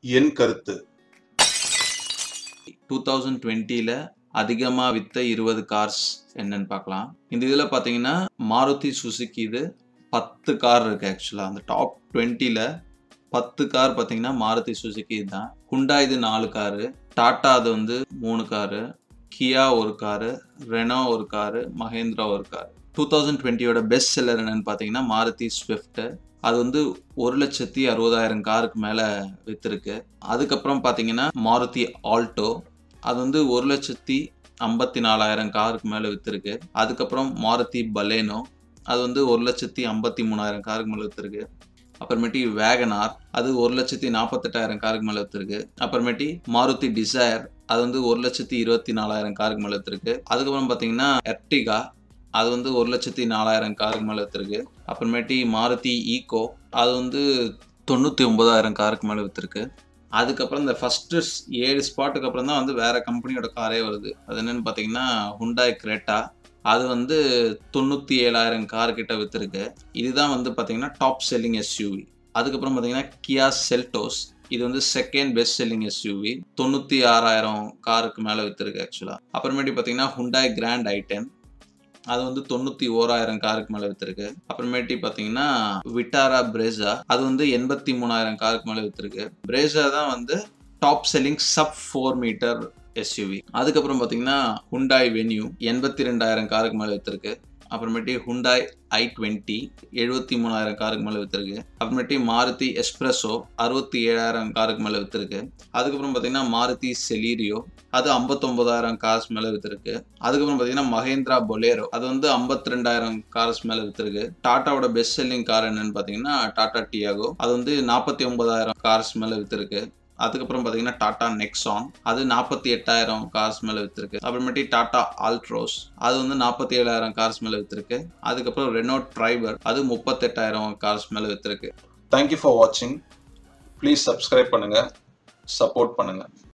என் கருத்து 2020ல அதிகமா வித்த 20 கார்ஸ் என்னன்னு பார்க்கலாம். இந்த இதுல பார்த்தீங்கன்னா, மாருதி சுசுகி இது 10 கார் இருக்கு ஆக்சுவலா. அந்த டாப் 20ல 10 கார் பார்த்தீங்கன்னா, மாருதி சுசுகி தான். ஹுண்டாய் இது 4 காரு, டாடா அது வந்து 3 காரு, கியா 1 காரு, ரெனோ 1 காரு, மஹேந்திரா 1 காரு. 2020யோட பெஸ்ட் செல்லர் என்னன்னு பார்த்தீங்கன்னா, மாருதி ஸ்விஃப்ட். அது வந்து 1,60,000 காருக்கு மேல வித்திருக்கு. அதுக்கப்புறம் பார்த்தீங்கன்னா, மாருதி ஆல்டோ. அது வந்து 1,54,000 காருக்கு மேல வித்திருக்கு. அதுக்கப்புறம் மாருதி பலேனோ. அது வந்து 1,53,000 காருக்கு மேல வித்திருக்கு. அப்புறமேட்டி வேகனார். அது 1,48,000 காருக்கு மேல வித்திருக்கு. அப்புறமேட்டி மாருதி டிசைர். அது வந்து 1,24,000 காருக்கு மேல வித்திருக்கு. அதுக்கப்புறம் பார்த்தீங்கன்னா, எர்டிகா. அது வந்து 1,04,000 காருக்கு மேல வித்திருக்கு. அப்புறமேட்டி மாருதி ஈகோ. அது வந்து 99,000 காருக்கு மேல வித்திருக்கு. அதுக்கப்புறம் இந்த ஃபர்ஸ்ட் 7 ஸ்பாட்டுக்கு அப்புறம் தான் வந்து வேற கம்பெனியோட காரே வருது. அது என்னன்னு பார்த்தீங்கன்னா, ஹுண்டாய் கிரேட்டா. அது வந்து 97,000 கார் கிட்ட வித்திருக்கு. இதுதான் வந்து பார்த்தீங்கன்னா, டாப் செல்லிங் எஸ்யூவி. அதுக்கப்புறம் பார்த்தீங்கன்னா, கியா செல்டோஸ். இது வந்து செகண்ட் பெஸ்ட் செல்லிங் எஸ்யூவி. 96,000 காருக்கு மேல வித்திருக்கு ஆக்சுவலா. அப்புறமேட்டு பார்த்தீங்கன்னா, ஹுண்டாய் கிராண்ட் i10. அது வந்து 91,000 காருக்கு மேல வித்திருக்கு. அப்புறமேட்டி பார்த்தீங்கன்னா, விட்டாரா பிரேசா. அது வந்து 83,000 காருக்கு மேல வித்திருக்கு. பிரேசா தான் வந்து top selling sub 4 meter SUV. அதுக்கப்புறம் பார்த்தீங்கன்னா, ஹுண்டாய் வென்யூ 82,000 காருக்கு மேல வித்திருக்கு. அப்புறமேட்டி ஹுண்டாய் i20 73,000 காருக்கு மேல வித்திருக்கு. அப்புறமேட்டி மாருதி எஸ்பிரஸோ 67,000 காருக்கு மேல வித்திருக்கு. அதுக்கப்புறம் பார்த்தீங்கன்னா, மாருதி செலீரியோ. அது 59,000 கார்ஸ் மேல வித்திருக்கு. அதுக்கப்புறம் பார்த்தீங்கன்னா, மஹேந்திரா பொலேரோ. அது வந்து 52,000 கார்ஸ் மேல வித்திருக்கு. டாட்டாவோட பெஸ்ட் செல்லிங் கார் என்னன்னு பார்த்தீங்கன்னா, டாடா டியாகோ. அது வந்து 49,000 கார்ஸ் மேல வித்திருக்கு. அதுக்கப்புறம் பார்த்தீங்கன்னா, டாடா நெக்ஸான். அது 48,000 கார்ஸ் மேல வித்திருக்கு. அப்புறமேட்டி டாடா ஆல்ட்ரோஸ். அது வந்து 47,000 கார்ஸ் மேல வித்திருக்கு. அதுக்கப்புறம் ரெனோ ட்ரைபர். அது 38,000 கார்ஸ் மேல வித்திருக்கு. தேங்க்யூ ஃபார் வாட்சிங். ப்ளீஸ் சப்ஸ்கிரைப் பண்ணுங்க, சப்போர்ட் பண்ணுங்க.